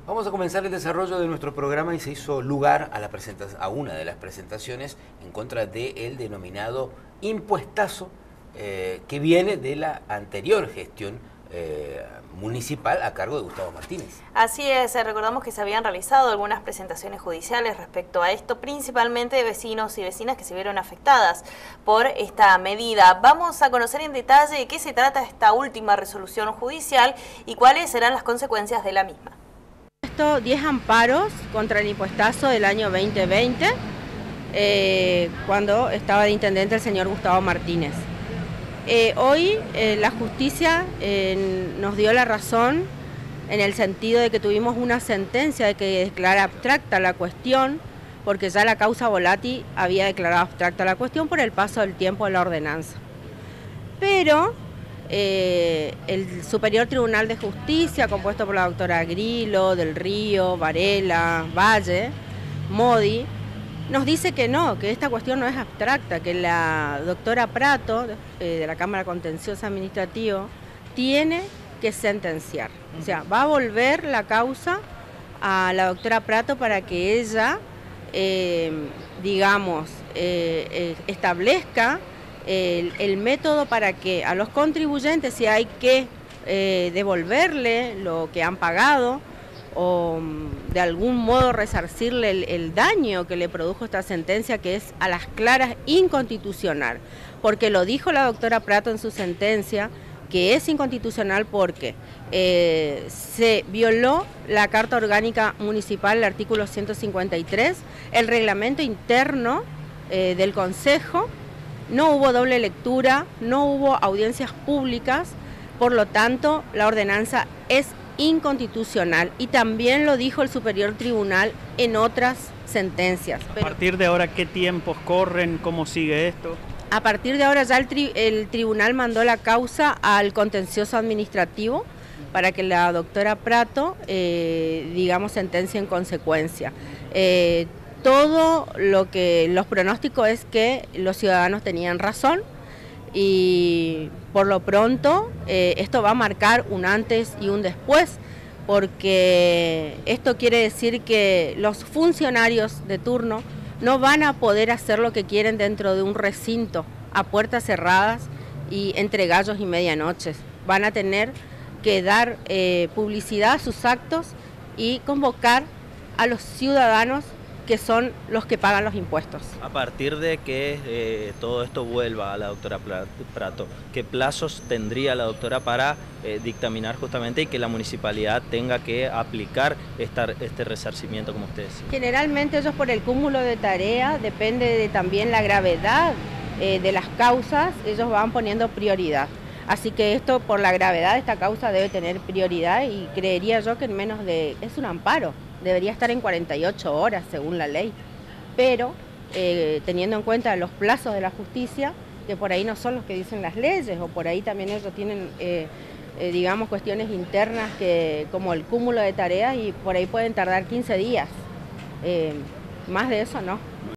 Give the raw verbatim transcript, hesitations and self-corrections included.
Vamos a comenzar el desarrollo de nuestro programa y se hizo lugar a, la a una de las presentaciones en contra del denominado impuestazo eh, que viene de la anterior gestión eh, municipal a cargo de Gustavo Martínez. Así es, recordamos que se habían realizado algunas presentaciones judiciales respecto a esto, principalmente de vecinos y vecinas que se vieron afectadas por esta medida. Vamos a conocer en detalle de qué se trata esta última resolución judicial y cuáles serán las consecuencias de la misma. diez amparos contra el impuestazo del año veinte veinte, eh, cuando estaba de intendente el señor Gustavo Martínez. Eh, hoy eh, la justicia eh, nos dio la razón en el sentido de que tuvimos una sentencia de que declara abstracta la cuestión, porque ya la causa Volati había declarado abstracta la cuestión por el paso del tiempo de la ordenanza. Pero Eh, el Superior Tribunal de Justicia, compuesto por la doctora Grillo, Del Río, Varela, Valle, Modi, nos dice que no, que esta cuestión no es abstracta, que la doctora Prato, eh, de la Cámara Contenciosa Administrativa, tiene que sentenciar. O sea, va a volver la causa a la doctora Prato para que ella, eh, digamos, eh, eh, establezca El, el método para que a los contribuyentes, si hay que eh, devolverle lo que han pagado o de algún modo resarcirle el, el daño que le produjo esta sentencia, que es a las claras inconstitucional, porque lo dijo la doctora Prato en su sentencia, que es inconstitucional porque eh, se violó la Carta Orgánica Municipal, el artículo ciento cincuenta y tres, el reglamento interno eh, del Consejo. No hubo doble lectura, no hubo audiencias públicas, por lo tanto la ordenanza es inconstitucional y también lo dijo el Superior Tribunal en otras sentencias. ¿A partir de ahora qué tiempos corren? ¿Cómo sigue esto? A partir de ahora ya el, tri el tribunal mandó la causa al contencioso administrativo para que la doctora Prato, eh, digamos, sentencie en consecuencia. Eh, Todo lo que los pronósticos es que los ciudadanos tenían razón y por lo pronto eh, esto va a marcar un antes y un después, porque esto quiere decir que los funcionarios de turno no van a poder hacer lo que quieren dentro de un recinto a puertas cerradas y entre gallos y medianoches. Van a tener que dar eh, publicidad a sus actos y convocar a los ciudadanos que son los que pagan los impuestos. A partir de que eh, todo esto vuelva a la doctora Prato, ¿qué plazos tendría la doctora para eh, dictaminar justamente y que la municipalidad tenga que aplicar esta, este resarcimiento, como ustedes decían? Generalmente ellos, por el cúmulo de tareas, depende de también la gravedad eh, de las causas, ellos van poniendo prioridad. Así que esto, por la gravedad de esta causa, debe tener prioridad y creería yo que en menos de... es un amparo. Debería estar en cuarenta y ocho horas según la ley, pero eh, teniendo en cuenta los plazos de la justicia, que por ahí no son los que dicen las leyes, o por ahí también ellos tienen, eh, eh, digamos, cuestiones internas que como el cúmulo de tareas y por ahí pueden tardar quince días, eh, más de eso no.